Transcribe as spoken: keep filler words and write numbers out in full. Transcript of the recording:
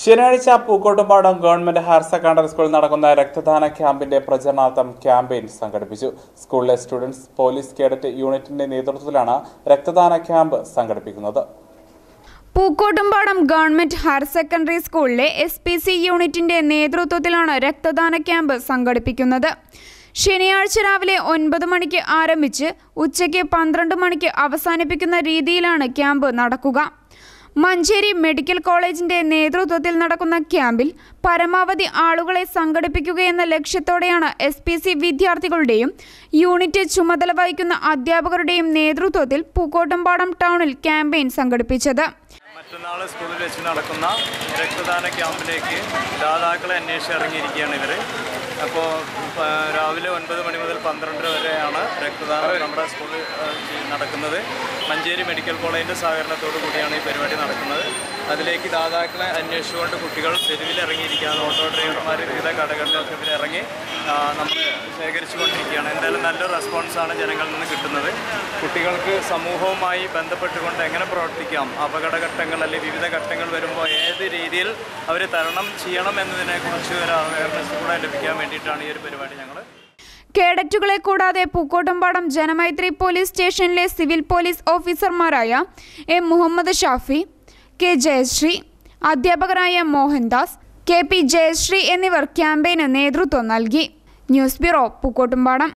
ശനിയാഴ്ച Pookkottumpadam government higher secondary സ്കൂളിൽ നടക്കുന്ന രക്തദാന ക്യാമ്പിന്റെ പ്രചരണാർത്ഥം ക്യാമ്പയിൻ സംഘടിപ്പിച്ചു. സ്കൂളിലെ സ്റ്റുഡൻസ് പോലീസ് കേഡറ്റ് യൂണിറ്റിന്റെ നേതൃത്വത്തിലാണ് രക്തദാന ക്യാമ്പ് സംഘടിപ്പിക്കുന്നത്. പൂക്കോട്ടുംപാടം ഗവൺമെന്റ് ഹയർ സെക്കൻഡറി സ്കൂളിലെ എസ് പി സി യൂണിറ്റിന്റെ നേതൃത്വത്തിലാണ് രക്തദാന ക്യാമ്പ് സംഘടിപ്പിക്കുന്നത്. ശനിയാഴ്ച രാവിലെ ഒൻപത് മണിക്ക് ആരംഭിച്ച് ഉച്ചയ്ക്ക് പന്ത്രണ്ട് മണിക്ക് അവസാനിപ്പിക്കുന്ന രീതിയിലാണ് ക്യാമ്പ് നടക്കുക. മഞ്ചേരി മെഡിക്കൽ കോളേജിന്റെ നേതൃത്വത്തിൽ നടക്കുന്ന ക്യാമ്പിൽ പരമാവധി ആളുകളെ സംഘടിപ്പിക്കുകയെന്ന ലക്ഷ്യത്തോടെയാണ് എസ് പി സി വിദ്യാർത്ഥികളുടെയും യൂണിറ്റ് ചുമതല വഹിക്കുന്ന അധ്യാപകരുടെയും നേതൃത്വത്തിൽ പൂക്കോട്ടുംപാടം ടൗണിൽ ക്യാമ്പയിൻ സംഘടിപ്പിച്ചത്. മറ്റന്നാൾ സ്കൂളിൽ വെച്ച് നടക്കുന്ന രക്തദാന ക്യാമ്പിലേക്ക് ദാതാക്കളെ അന്വേഷിച്ച് ഇറങ്ങിയിരിക്കുകയാണ് ഇവർ. അപ്പോൾ രാവിലെ ഒൻപത് മണി മുതൽ പന്ത്രണ്ടര വരെയാണ് രക്തദാനം നമ്മുടെ സ്കൂളിൽ നടക്കുന്നത്. മഞ്ചേരി മെഡിക്കൽ കോളേജിൻ്റെ സഹകരണത്തോടു കൂടിയാണ് ഈ പരിപാടി നടക്കുന്നത്. അതിലേക്ക് ദാതാക്കളെ അന്വേഷിച്ചുകൊണ്ട് കുട്ടികൾ തെരുവിൽ ഇറങ്ങിയിരിക്കുകയാണ്. ഓട്ടോ ഡ്രൈവർമാർ വിവിധ കടകളിലൊക്കെ ഇവർ ഇറങ്ങി നമ്മൾ ശേഖരിച്ചുകൊണ്ടിരിക്കുകയാണ്. എന്തായാലും നല്ലൊരു റെസ്പോൺസാണ് ജനങ്ങളിൽ നിന്ന് കിട്ടുന്നത്. കുട്ടികൾക്ക് സമൂഹവുമായി ബന്ധപ്പെട്ടുകൊണ്ട് എങ്ങനെ പ്രവർത്തിക്കാം, അപകടഘട്ടങ്ങൾ അല്ലെങ്കിൽ വിവിധ ഘട്ടങ്ങൾ വരുമ്പോൾ ഏത് രീതിയിൽ അവർ തരണം ചെയ്യണം എന്നതിനെക്കുറിച്ച് ഒരു അവയർനെസ് കൂടെ ലഭിക്കാൻ വേണ്ടിയിട്ടാണ് ഈ ഒരു പരിപാടി ഞങ്ങൾ. കേഡറ്റുകളെ കൂടാതെ പൂക്കോട്ടുംപാടം ജനമൈത്രി പോലീസ് സ്റ്റേഷനിലെ സിവിൽ പോലീസ് ഓഫീസർമാരായ എം മുഹമ്മദ് ഷാഫി, കെ ജയശ്രീ, അധ്യാപകരായ മോഹൻദാസ്, കെ പി ജയശ്രീ എന്നിവർ ക്യാമ്പയിന് നേതൃത്വം നൽകി. News bureau, Pookkottumpadam.